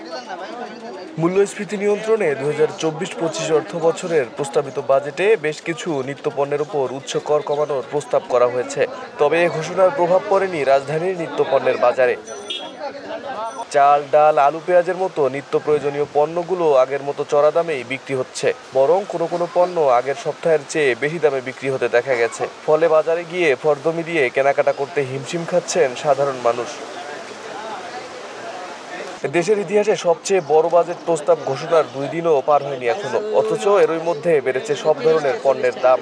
মূল্যস্ফীতি নিয়ন্ত্রণে ২০২৪-২৫ অর্থবছরের প্রস্তাবিত বাজেটে বেশ কিছু নিত্যপণ্যের উপর উচ্চ কর কমানোর প্রস্তাব করা হয়েছে। তবে এ ঘোষণার প্রভাব পড়েনি রাজধানীর নিত্যপণ্যের বাজারে। চাল, ডাল, আলু, পেঁয়াজের মতো নিত্য প্রয়োজনীয় পণ্যগুলো আগের মতো চড়া দামেই বিক্রি হচ্ছে, বরং কোনো কোনো পণ্য আগের সপ্তাহের চেয়ে বেশি দামে বিক্রি হতে দেখা গেছে। ফলে বাজারে গিয়ে ফরদমি দিয়ে কেনাকাটা করতে হিমশিম খাচ্ছেন সাধারণ মানুষ। দেশের ইতিহাসে সবচেয়ে বড় বাজেট প্রস্তাব ঘোষণার ২ দিনও পার হয়নি এখনো, অথচ এরই মধ্যে বেড়েছে সব ধরনের পণ্যের দাম।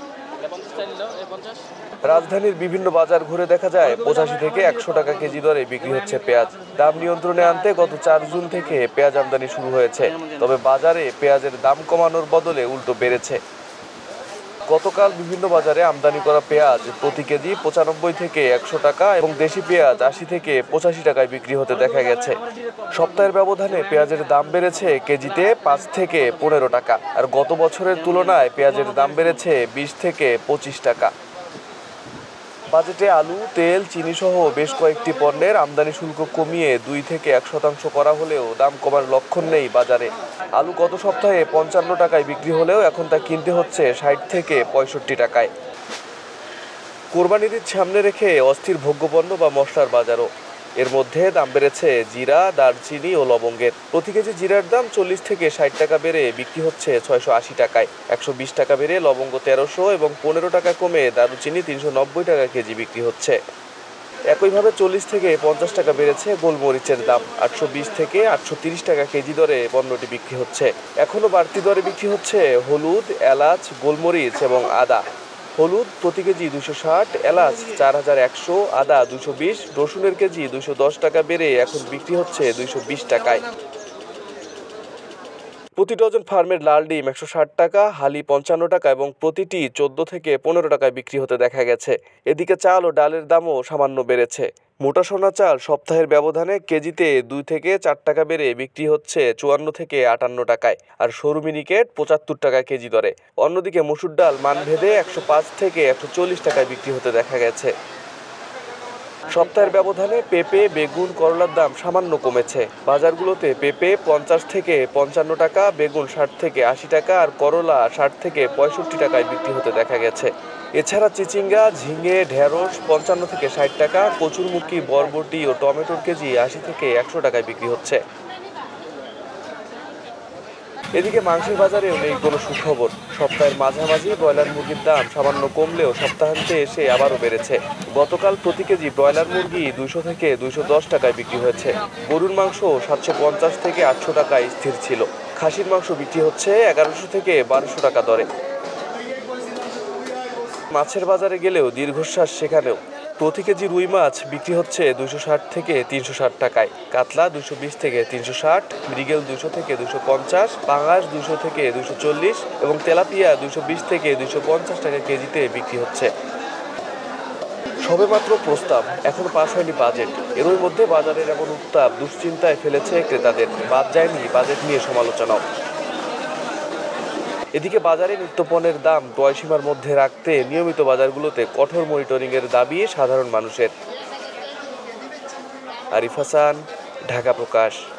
রাজধানীর বিভিন্ন বাজার ঘুরে দেখা যায় ৮৫ থেকে ১০০ টাকা কেজি দরে বিক্রি হচ্ছে পেঁয়াজ। দাম নিয়ন্ত্রণে আনতে গত ৪ জুন থেকে পেঁয়াজ আমদানি শুরু হয়েছে, তবে বাজারে পেঁয়াজের দাম কমানোর বদলে উল্টো বেড়েছে। গতকাল বিভিন্ন বাজারে আমদানি করা পেঁয়াজ প্রতি কেজি ৯৫ থেকে ১০০ টাকা এবং দেশি পেঁয়াজ ৮০ থেকে ৮৫ টাকায় বিক্রি হতে দেখা গেছে। সপ্তাহের ব্যবধানে পেঁয়াজের দাম বেড়েছে কেজিতে ৫ থেকে ১৫ টাকা, আর গত বছরের তুলনায় পেঁয়াজের দাম বেড়েছে ২০ থেকে ২৫ টাকা। বাজেটে আলু, তেল, চিনি সহ বেশ কয়েকটি পণ্যের আমদানি শুল্ক কমিয়ে ২ থেকে ১% করা হলেও দাম কমার লক্ষণ নেই বাজারে। আলু গত সপ্তাহে ৫৫ টাকায় বিক্রি হলেও এখন তা কিনতে হচ্ছে ৬০ থেকে ৬৫ টাকায়। কোরবানির ঈদ সামনে রেখে অস্থির ভোগ্যপণ্য বা মশলার বাজারও। এর মধ্যে দাম বেড়েছে জিরা, দারচিনি ও লবঙ্গের। প্রতি কেজি জিরার দাম ৪০ থেকে ৬০ টাকা বেড়ে বিক্রি হচ্ছে ৬৮০ টাকায়, ১২০ টাকা বেড়ে লবঙ্গ ১৩০০ এবং ১৫ টাকা কমে দারুচিনি ৩৯০ টাকা কেজি বিক্রি হচ্ছে। একইভাবে ৪০ থেকে ৫০ টাকা বেড়েছে গোলমরিচের দাম, ৮২০ থেকে ৮৩০ টাকা কেজি দরে পণ্যটি বিক্রি হচ্ছে। এখনও বাড়তি দরে বিক্রি হচ্ছে হলুদ, এলাচ, গোলমরিচ এবং আদা। হলুদ প্রতি কেজি ২৬০, এলাচ ৪১০০, আদা ২২০, রসুনের কেজি ২১০ টাকা বেড়ে এখন বিক্রি হচ্ছে ২২০ টাকায়। প্রতি ডজন ফার্মের লাল ডিম ১৬০ টাকা, হালি ৫৫ টাকা এবং প্রতিটি ১৪ থেকে ১৫ টাকায় বিক্রি হতে দেখা গেছে। এদিকে চাল ও ডালের দামও সামান্য বেড়েছে। মোটা সোনা চাল সপ্তাহের ব্যবধানে কেজিতে ২ থেকে ৪ টাকা বেড়ে বিক্রি হচ্ছে ৫৪ থেকে ৫৮ টাকায়, আর সরু মিনিকেট ৭৫ টাকা কেজি দরে। অন্যদিকে মসুর ডাল মানভেদে ১০৫ থেকে ১৪০ টাকায় বিক্রি হতে দেখা গেছে। সপ্তাহের ব্যবধানে পেঁপে, বেগুন, করলার দাম সামান্য কমেছে। বাজারগুলোতে পেঁপে ৫০ থেকে ৫৫ টাকা, বেগুন ৬০ থেকে ৮০ টাকা আর করলা ৬০ থেকে ৬৫ টাকায় বিক্রি হতে দেখা গেছে। এছাড়া চিচিঙ্গা, ঝিঙে, ঢেঁড়স ৫৫ থেকে ৬০ টাকা, কচুরমুখী, বরবটি ও টমেটোর কেজি ৮০ থেকে ১০০ টাকায় বিক্রি হচ্ছে। এদিকে মাংসের বাজারেও নেই কোনো সুখবর। সপ্তাহের মাঝামাঝি ব্রয়লার মুরগির দাম সামান্য কমলেও সপ্তাহান্তে এসে আবারও বেড়েছে। গতকাল প্রতি কেজি ব্রয়লার মুরগি ২০০ থেকে ২১০ টাকায় বিক্রি হয়েছে। গরুর মাংস ৭৫০ থেকে ৮০০ টাকায় স্থির ছিল। খাসির মাংস বিক্রি হচ্ছে ১১০০ থেকে ১২০০ টাকা দরে। মাছের বাজারে গেলেও দীর্ঘশ্বাস সেখানেও। প্রতি কেজি রুই মাছ বিক্রি হচ্ছে ২৬০ থেকে ৩৬০ টাকায়, কাতলা ২২০ থেকে ৩৬০, মৃগেল ২০০ থেকে ২৫০, পাঙাশ ২০০ থেকে ২৪০ এবং তেলাপিয়া ২২০ থেকে ২৫০ টাকা কেজিতে বিক্রি হচ্ছে। সবেমাত্র প্রস্তাব, এখনো পাস হয়নি বাজেট। এরই মধ্যে বাজারের এমন উত্তাপ দুশ্চিন্তায় ফেলেছে ক্রেতাদের। বাদ যায়নি বাজেট নিয়ে সমালোচনাও। এদিকে বাজারে নিত্যপণ্যের দাম ক্রয়সীমার মধ্যে রাখতে নিয়মিত বাজারগুলোতে কঠোর মনিটরিংয়ের দাবি সাধারণ মানুষের। আরিফ হাসান, ঢাকা প্রকাশ।